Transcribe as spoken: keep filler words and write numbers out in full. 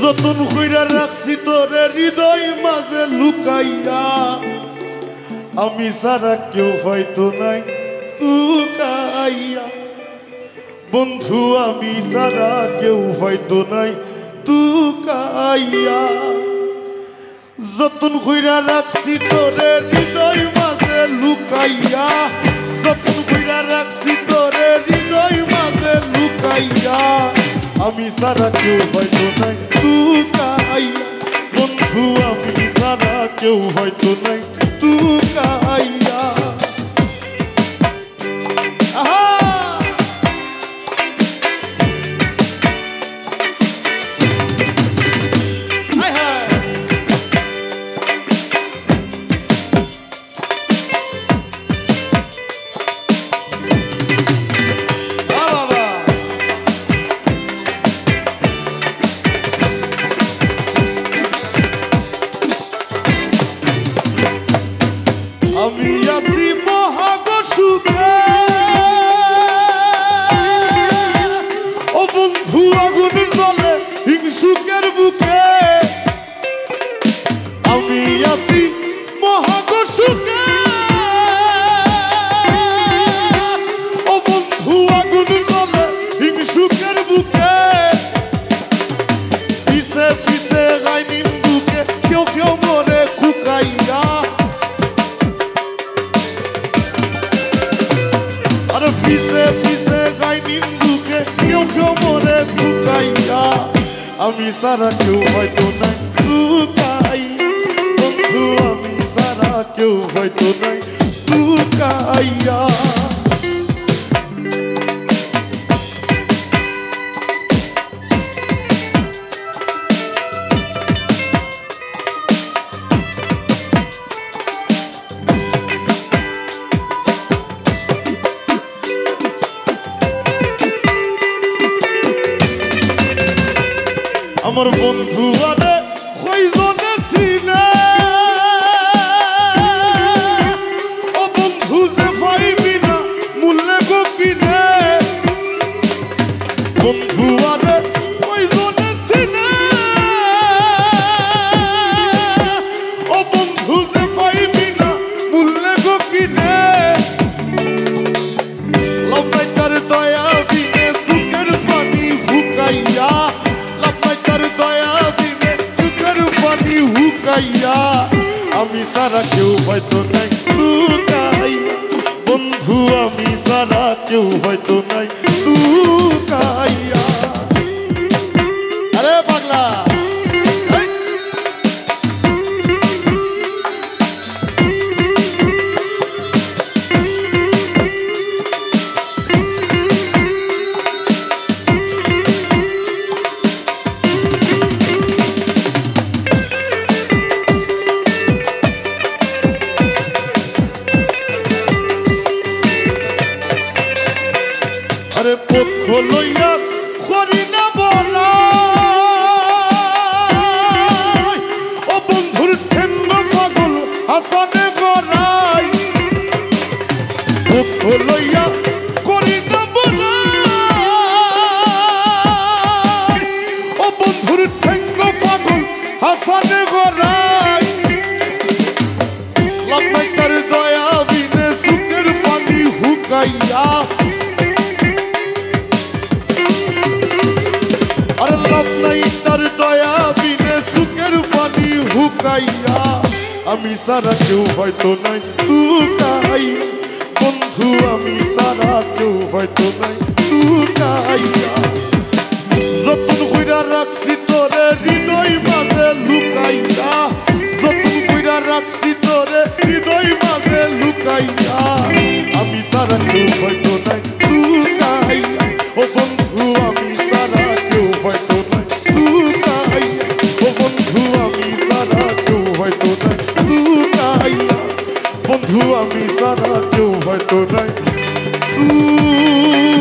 যতন কইরা রাখছি তোরে হৃদয় মাঝে লুকাইয়া আমি সারা কেউ হয়তো নাই তুকাইয়া বন্ধু আমি সারা কেউ হয়তো নাই তুকাইয়া যতন কইরা রাখছি তোরে হৃদয় মাঝে লুকাইয়া যতন কইরা রাখছি তোরে হৃদয় মাঝে লুকাইয়া আমি সারা কেউ হয়তো নাই তুকাইয়া বন্ধু আমি সারা কেউ হয়তো নাই তুকাইয়া আমি আছি মহাগো সুখে ও বন্ধু আগুন জ্বলে হিংসুকের বুকে আমি আছি মহাগো সুখে ও বন্ধু আগুন জ্বলে হিংসুকের বুকে পিছে পিছে গাই নিন্দুকে কেউ কেউ মরে খুকাইয়া পিছে পিছে গাই নিন্দুকে কেউ কেউ মরে খুকাইয়া আমি সারা কেউ হয়তো নাই তুকাই বন্ধু আমি সারা কেউ হয়তো নাই তুকাইয়া আমার বন্ধু আরে কয়জনে চিনে ও বন্ধু যে পাইবি না মূল্যে গো কিনে বন্ধু আরে কয়জনে চিনে ও বন্ধু যে পাইবি না মূল্যে গো কিনে লম্বাই তার দয়া বিনে সুখের পানি হুকাইয়া হুকাইয়া আমি সারা কেউ হয়তো নাই তুকাইয়া বন্ধু আমি সারা কেউ হয়তো নাই তুকাইয়া আরে পাগলা আরে পক্ষ লইয়া করি না বলা ও বন্ধুর ঠেঙ্গ পাগল হাসানে গড়াই পক্ষ লইয়া করি না বলা ও বন্ধুর ঠেঙ্গ পাগল হাসানে গড়াই লম্বাই তার দয়া বিনে সুখের পানি হুকাইয়া তার দয়া বিনে সুখের পানি হুকাইয়া আমি সারা কেউ হয়তো নাই তুকাইয়া বন্ধু আমি সারা কেউ হয়তো নাই তুকাইয়া যতন কইরা রাখছি তোরে হৃদয় মাঝে লুকাইয়া যতন কইরা রাখছি তোরে হৃদয় মাঝে লুকাইয়া আমি সারা কেউ হয়তো নাই তুকাইয়া ও বন্ধু আমি সারা কেউ হয়তো নাই তুকাইয়া ও বন্ধু আমি সারা কেউ হয়তো নাই তুকাইয়া বন্ধু আমি সারা কেউ হয়তো নাই তু